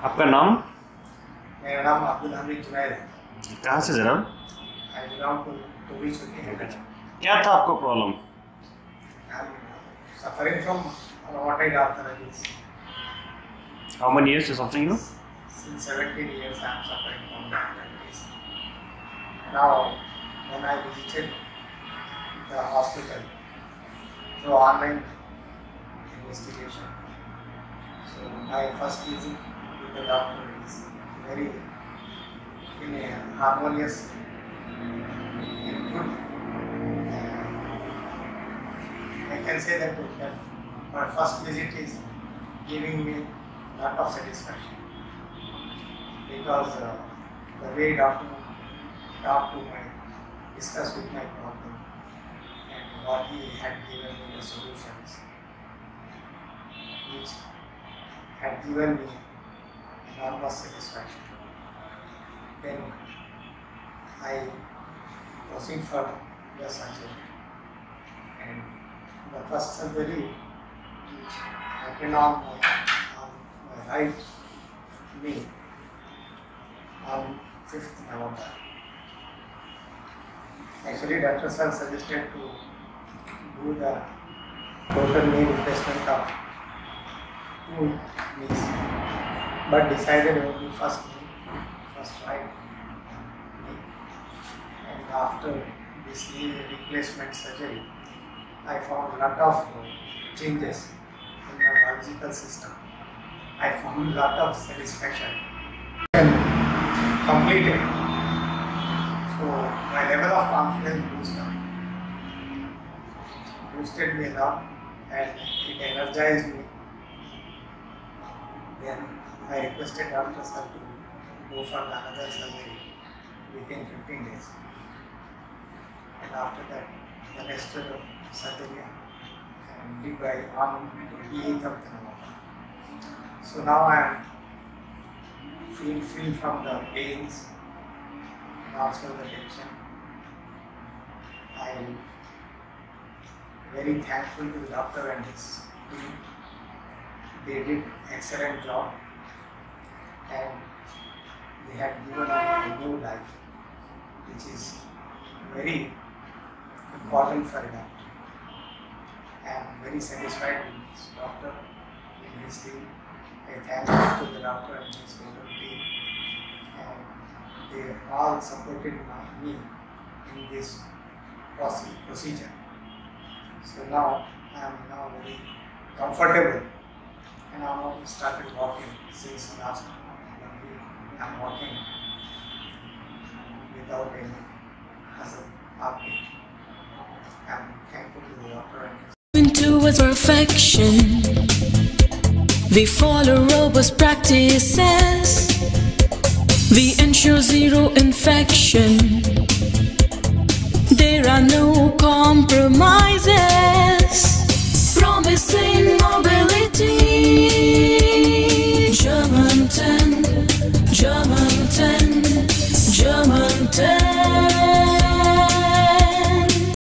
आपका नाम? मेरा नाम अब्दुल हमीद जुनैद है। कहाँ से जनाब? I belong to Tolichowki, Hyderabad. क्या था आपको problem? I'm suffering from rheumatoid arthritis. How many years or something, you know? Since 17 years I am suffering from arthritis. Now, when I visited the hospital through online investigation, so my first visit with the doctor is very in a harmonious and good. I can say that my first visit is giving me a lot of satisfaction because the way doctor talked to my, discussed with my problem and what he had given me the solutions, which had given me enormous satisfaction. Then I proceed for the surgery, and the first surgery which happened on my right knee on 5th November. Actually, Dr. Sir suggested to do the total knee replacement of 2 knees, but decided only first right knee. And after this knee replacement surgery, I found a lot of changes in my neurological system. I found a lot of satisfaction and completed. So my level of confidence boosted me a lot, and it energized me. Then I requested Dr. Sir to go for another surgery within 15 days. And after that, the next surgery I did by on 28th of November. So now I am free from the pains and also the tension. I am very thankful to the doctor and his team. They did excellent job, and they had given me a new life, which is very important for a doctor. I am very satisfied with this doctor and his team. I thank to the doctor and his total team, and they all supported me in this procedure. So now I am now very comfortable, and I have started walking since last 1 week. I am walking without any hassle or pain. I am thankful to the doctor and his towards perfection. We follow robust practices. We ensure zero infection. There are no compromises.